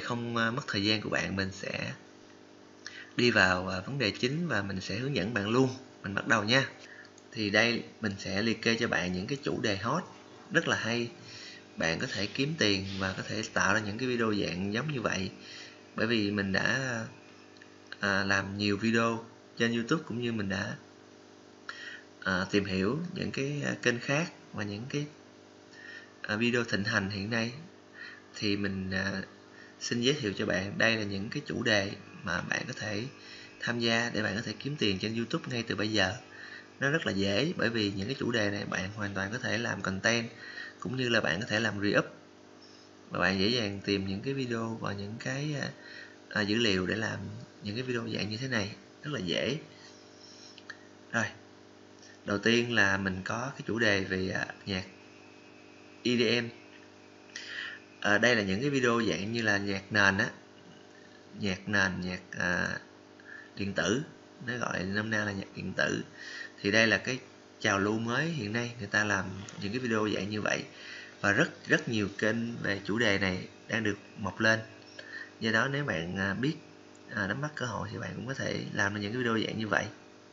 không mất thời gian của bạn, mình sẽ đi vào vấn đề chính và mình sẽ hướng dẫn bạn luôn. Mình bắt đầu nha. Thì đây mình sẽ liệt kê cho bạn những cái chủ đề hot rất là hay. Bạn có thể kiếm tiền và có thể tạo ra những cái video dạng giống như vậy. Bởi vì mình đã làm nhiều video trên YouTube, cũng như mình đã tìm hiểu những cái kênh khác và những cái video thịnh hành hiện nay. Thì mình xin giới thiệu cho bạn đây là những cái chủ đề mà bạn có thể tham gia để bạn có thể kiếm tiền trên YouTube ngay từ bây giờ. Nó rất là dễ, bởi vì những cái chủ đề này bạn hoàn toàn có thể làm content, cũng như là bạn có thể làm re-up, và bạn dễ dàng tìm những cái video và những cái dữ liệu để làm những cái video dạng như thế này, rất là dễ. Rồi, đầu tiên là mình có cái chủ đề về nhạc EDM. Đây là những cái video dạng như là nhạc nền á, nhạc nền, nhạc điện tử, nó gọi nôm na là nhạc điện tử. Thì đây là cái trào lưu mới hiện nay, người ta làm những cái video dạng như vậy, và rất nhiều kênh về chủ đề này đang được mọc lên. Do đó nếu bạn biết nắm bắt cơ hội thì bạn cũng có thể làm được những cái video dạng như vậy.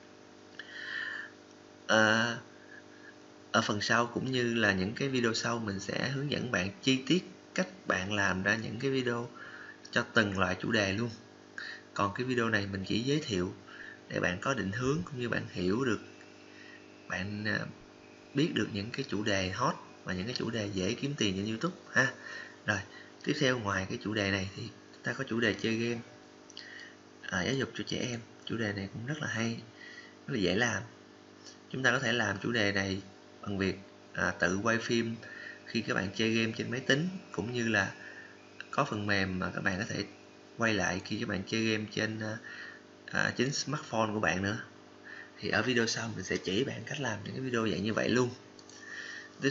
Ở phần sau cũng như là những cái video sau, mình sẽ hướng dẫn bạn chi tiết cách bạn làm ra những cái video cho từng loại chủ đề luôn. Còn cái video này mình chỉ giới thiệu để bạn có định hướng, cũng như bạn hiểu được, bạn biết được những cái chủ đề hot và những cái chủ đề dễ kiếm tiền trên YouTube ha. Rồi, tiếp theo ngoài cái chủ đề này thì ta có chủ đề chơi game, giáo dục cho trẻ em. Chủ đề này cũng rất là hay, rất là dễ làm. Chúng ta có thể làm chủ đề này bằng việc tự quay phim khi các bạn chơi game trên máy tính, cũng như là có phần mềm mà các bạn có thể quay lại khi các bạn chơi game trên chính smartphone của bạn nữa. Thì ở video sau mình sẽ chỉ bạn cách làm những cái video dạng như vậy luôn. Tiếp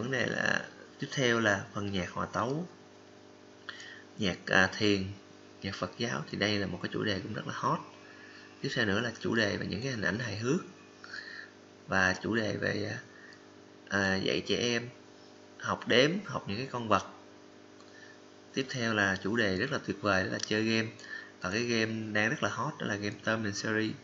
theo là phần nhạc hòa tấu, nhạc thiền, nhạc Phật giáo. Thì đây là một cái chủ đề cũng rất là hot. Tiếp theo nữa là chủ đề về những cái hình ảnh hài hước, và chủ đề về dạy trẻ em học đếm, học những cái con vật. Tiếp theo là chủ đề rất là tuyệt vời, đó là chơi game. Và cái game đang rất là hot, đó là game Tom and Jerry.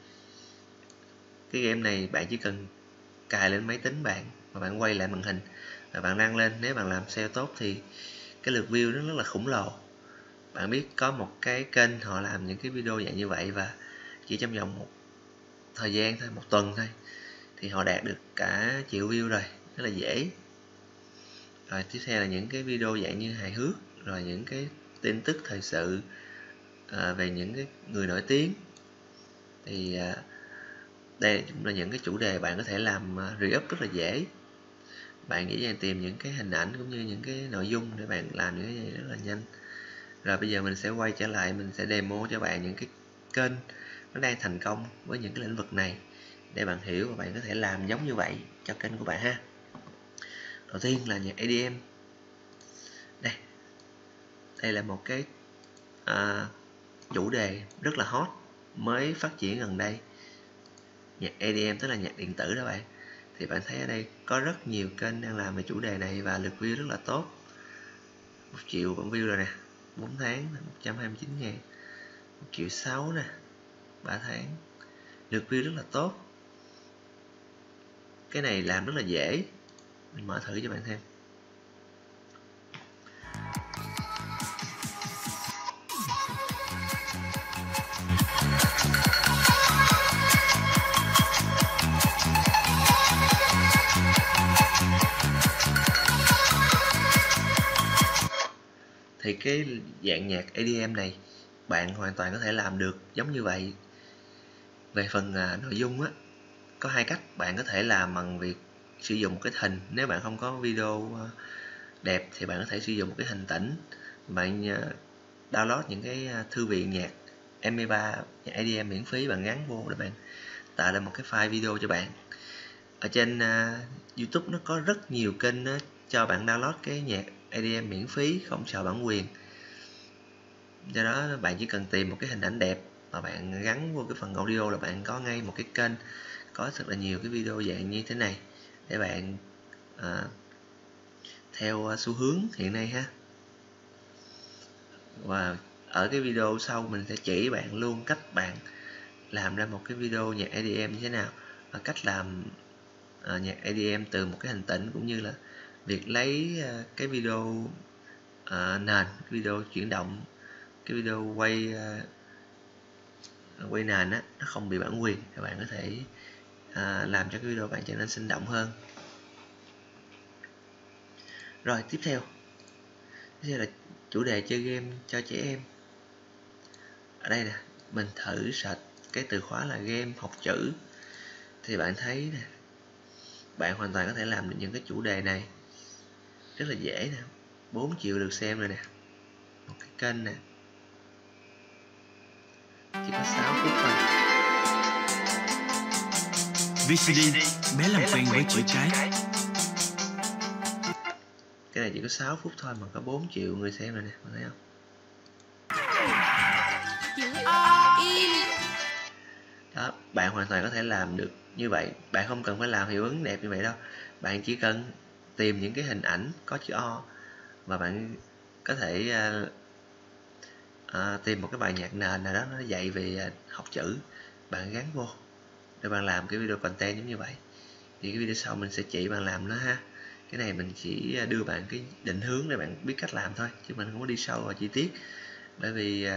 Cái game này bạn chỉ cần cài lên máy tính bạn và bạn quay lại màn hình và bạn đăng lên. Nếu bạn làm SEO tốt thì cái lượt view nó rất là khủng lồ. Bạn biết có một cái kênh họ làm những cái video dạng như vậy, và chỉ trong vòng một thời gian thôi, một tuần thôi, thì họ đạt được cả triệu view rồi, rất là dễ. Rồi tiếp theo là những cái video dạng như hài hước, rồi những cái tin tức thời sự về những cái người nổi tiếng. Thì đây cũng là những cái chủ đề bạn có thể làm re-up rất là dễ. Bạn dễ dàng tìm những cái hình ảnh cũng như những cái nội dung để bạn làm những cái này rất là nhanh. Rồi bây giờ mình sẽ quay trở lại, mình sẽ demo cho bạn những cái kênh nó đang thành công với những cái lĩnh vực này, để bạn hiểu và bạn có thể làm giống như vậy cho kênh của bạn ha. Đầu tiên là nhạc EDM. Đây là một cái chủ đề rất là hot, mới phát triển gần đây. Nhạc EDM tức là nhạc điện tử đó bạn. Thì bạn thấy ở đây có rất nhiều kênh đang làm về chủ đề này và lượt view rất là tốt. 1 triệu view rồi nè, 4 tháng 129.000, 1,6 triệu nè, 3 tháng, lượt view rất là tốt. Cái này làm rất là dễ, mình mở thử cho bạn xem. Thì cái dạng nhạc EDM này bạn hoàn toàn có thể làm được giống như vậy. Về phần nội dung á, có hai cách. Bạn có thể làm bằng việc sử dụng một cái hình. Nếu bạn không có video đẹp thì bạn có thể sử dụng một cái hình tĩnh. Bạn download những cái thư viện nhạc MP3, nhạc EDM miễn phí, bạn gắn vô để bạn tạo ra một cái file video cho bạn. Ở trên YouTube nó có rất nhiều kênh cho bạn download cái nhạc EDM miễn phí, không sợ bản quyền. Do đó bạn chỉ cần tìm một cái hình ảnh đẹp và bạn gắn vô cái phần audio là bạn có ngay một cái kênh có thật là nhiều cái video dạng như thế này để bạn theo xu hướng hiện nay ha. Và ở cái video sau mình sẽ chỉ bạn luôn cách bạn làm ra một cái video nhạc EDM như thế nào, và cách làm nhạc EDM từ một cái hành tĩnh, cũng như là việc lấy cái video nền, video chuyển động, cái video quay nền á, nó không bị bản quyền, các bạn có thể làm cho cái video bạn trở nên sinh động hơn. Rồi tiếp theo là chủ đề chơi game cho trẻ em. Ở đây nè, mình thử search cái từ khóa là game học chữ, thì bạn thấy nè, bạn hoàn toàn có thể làm được những cái chủ đề này rất là dễ nè. 4 triệu lượt xem rồi nè, một cái kênh nè, chỉ có 6 phút thôi. VCD, bé làm quen với chữ cái. Cái này chỉ có 6 phút thôi mà có 4 triệu người xem rồi nè, bạn thấy không? Đó, bạn hoàn toàn có thể làm được như vậy. Bạn không cần phải làm hiệu ứng đẹp như vậy đâu. Bạn chỉ cần tìm những cái hình ảnh có chữ O, và bạn có thể tìm một cái bài nhạc nền nào đó nó dạy về học chữ, bạn gắn vô để bạn làm cái video content giống như vậy. Thì cái video sau mình sẽ chỉ bạn làm nó ha. Cái này mình chỉ đưa bạn cái định hướng để bạn biết cách làm thôi, chứ mình không có đi sâu vào chi tiết, bởi vì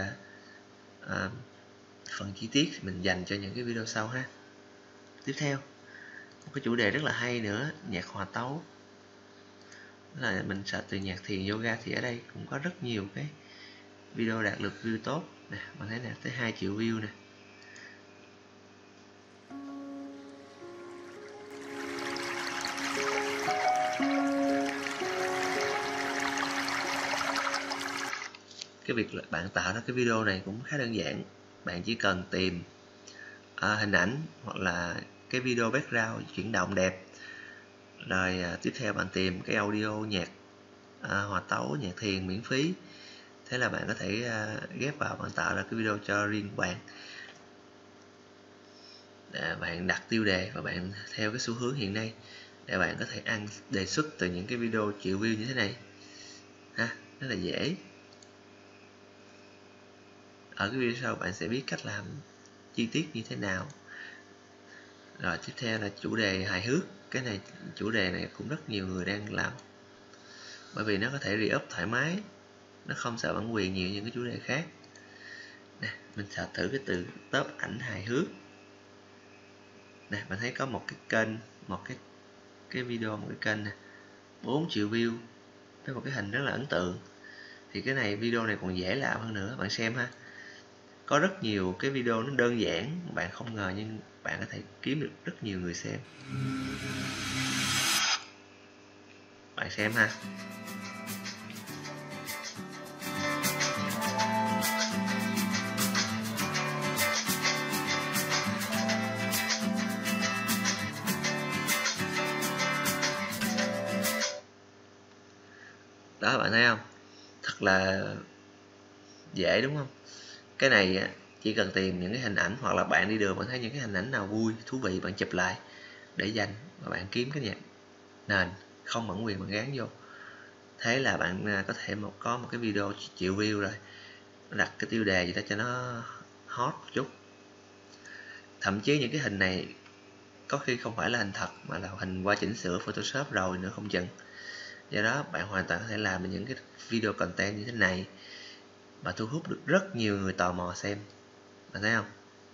phần chi tiết mình dành cho những cái video sau ha. Tiếp theo, một cái chủ đề rất là hay nữa, nhạc hòa tấu. Đó là mình search từ nhạc thiền yoga, thì ở đây cũng có rất nhiều cái video đạt lượt view tốt nè, bạn thấy nè, tới 2 triệu view nè. Cái việc là bạn tạo ra cái video này cũng khá đơn giản. Bạn chỉ cần tìm hình ảnh hoặc là cái video background chuyển động đẹp, rồi tiếp theo bạn tìm cái audio nhạc hòa tấu, nhạc thiền miễn phí. Thế là bạn có thể ghép vào, bạn tạo ra cái video cho riêng bạn. Bạn đặt tiêu đề và bạn theo cái xu hướng hiện nay để bạn có thể ăn đề xuất từ những cái video triệu view như thế này ha, rất là dễ. Ở cái video sau bạn sẽ biết cách làm chi tiết như thế nào. Rồi tiếp theo là chủ đề hài hước. Cái này, chủ đề này cũng rất nhiều người đang làm, bởi vì nó có thể re-up thoải mái, nó không sợ bản quyền nhiều những cái chủ đề khác. Nè, mình sẽ thử cái từ top ảnh hài hước. Nè, bạn thấy có một cái kênh, một cái video, một cái kênh nè, 4 triệu view với một cái hình rất là ấn tượng. Thì cái này, video này còn dễ làm hơn nữa, bạn xem ha. Có rất nhiều cái video nó đơn giản, bạn không ngờ, nhưng bạn có thể kiếm được rất nhiều người xem. Bạn xem ha. Đó, bạn thấy không? Thật là dễ đúng không? Cái này chỉ cần tìm những cái hình ảnh, hoặc là bạn đi đường bạn thấy những cái hình ảnh nào vui, thú vị, bạn chụp lại để dành, và bạn kiếm cái nhạc nền không bản quyền bạn gắn vô. Thế là bạn có thể có một cái video triệu view rồi. Đặt cái tiêu đề gì đó cho nó hot một chút. Thậm chí những cái hình này có khi không phải là hình thật, mà là hình qua chỉnh sửa Photoshop rồi nữa không chừng. Do đó bạn hoàn toàn có thể làm những cái video content như thế này và thu hút được rất nhiều người tò mò xem. Bạn thấy không?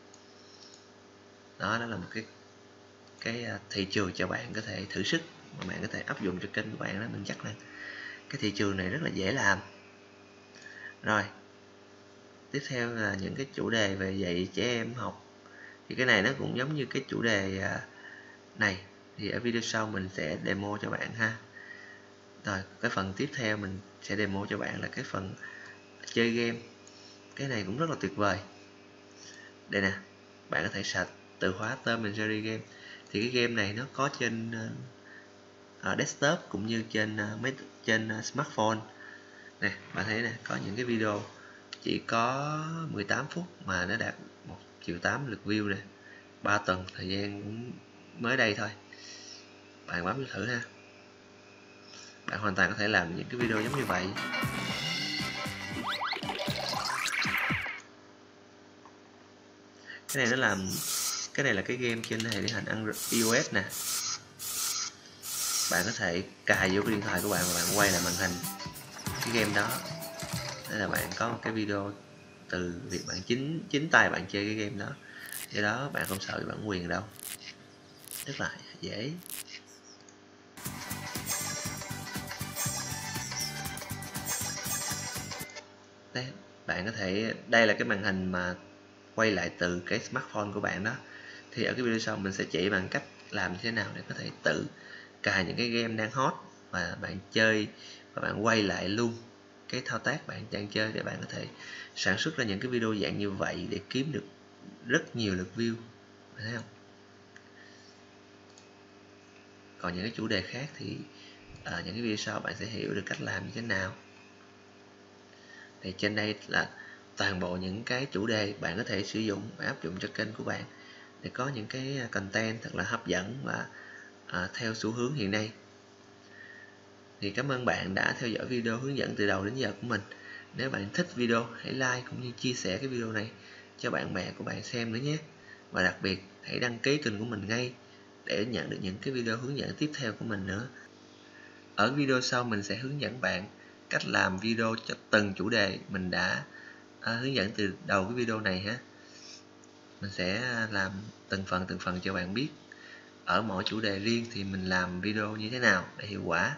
Đó là một cái thị trường cho bạn có thể thử sức, mà bạn có thể áp dụng cho kênh của bạn đó. Mình chắc là cái thị trường này rất là dễ làm. Rồi tiếp theo là những cái chủ đề về dạy trẻ em học. Thì cái này nó cũng giống như cái chủ đề này, thì ở video sau mình sẽ demo cho bạn ha. Rồi cái phần tiếp theo mình sẽ demo cho bạn là cái phần chơi game. Cái này cũng rất là tuyệt vời. Đây nè, bạn có thể search từ khóa Tom and Jerry game. Thì cái game này nó có trên desktop cũng như trên smartphone. Nè, bạn thấy nè, có những cái video chỉ có 18 phút mà nó đạt 1,8 triệu lượt view nè. 3 tuần, thời gian cũng mới đây thôi. Bạn bấm thử ha. Bạn hoàn toàn có thể làm những cái video giống như vậy. Cái này nó làm, cái này là cái game trên hệ điều hành Android iOS nè. Bạn có thể cài vô cái điện thoại của bạn và bạn quay lại màn hình cái game đó. Đây là bạn có một cái video từ việc bạn chính tay bạn chơi cái game đó. Do đó bạn không sợ bị bản quyền đâu, rất là dễ. Đấy, bạn có thể, đây là cái màn hình mà quay lại từ cái smartphone của bạn đó. Thì ở cái video sau mình sẽ chỉ bạn cách làm như thế nào để có thể tự cài những cái game đang hot và bạn chơi, và bạn quay lại luôn cái thao tác bạn đang chơi để bạn có thể sản xuất ra những cái video dạng như vậy để kiếm được rất nhiều lượt view, thấy không? Còn những cái chủ đề khác thì ở những cái video sau bạn sẽ hiểu được cách làm như thế nào. Thì trên đây là toàn bộ những cái chủ đề bạn có thể sử dụng và áp dụng cho kênh của bạn để có những cái content thật là hấp dẫn và theo xu hướng hiện nay. Thì cảm ơn bạn đã theo dõi video hướng dẫn từ đầu đến giờ của mình. Nếu bạn thích video, hãy like cũng như chia sẻ cái video này cho bạn bè của bạn xem nữa nhé. Và đặc biệt hãy đăng ký kênh của mình ngay để nhận được những cái video hướng dẫn tiếp theo của mình nữa. Ở video sau mình sẽ hướng dẫn bạn cách làm video cho từng chủ đề mình đã hướng dẫn từ đầu cái video này ha. Mình sẽ làm từng phần cho bạn biết ở mỗi chủ đề riêng thì mình làm video như thế nào để hiệu quả.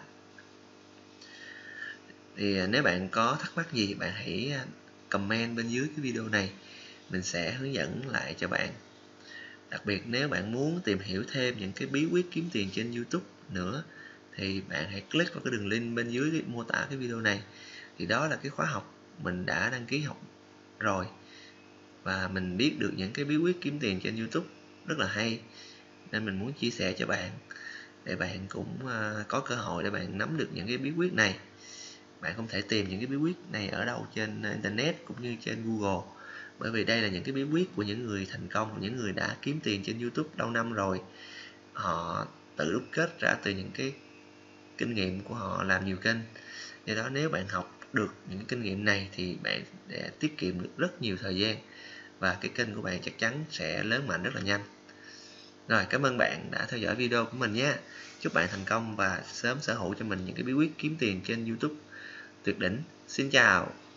Thì nếu bạn có thắc mắc gì bạn hãy comment bên dưới cái video này, mình sẽ hướng dẫn lại cho bạn. Đặc biệt nếu bạn muốn tìm hiểu thêm những cái bí quyết kiếm tiền trên YouTube nữa thì bạn hãy click vào cái đường link bên dưới cái mô tả cái video này. Thì đó là cái khóa học mình đã đăng ký học rồi, và mình biết được những cái bí quyết kiếm tiền trên YouTube rất là hay, nên mình muốn chia sẻ cho bạn để bạn cũng có cơ hội để bạn nắm được những cái bí quyết này. Bạn không thể tìm những cái bí quyết này ở đâu trên internet cũng như trên Google, bởi vì đây là những cái bí quyết của những người thành công, những người đã kiếm tiền trên YouTube lâu năm rồi. Họ tự đúc kết ra từ những cái kinh nghiệm của họ làm nhiều kênh. Do đó nếu bạn học được những kinh nghiệm này thì bạn sẽ tiết kiệm được rất nhiều thời gian và cái kênh của bạn chắc chắn sẽ lớn mạnh rất là nhanh. Rồi, cảm ơn bạn đã theo dõi video của mình nhé. Chúc bạn thành công và sớm sở hữu cho mình những cái bí quyết kiếm tiền trên YouTube tuyệt đỉnh. Xin chào.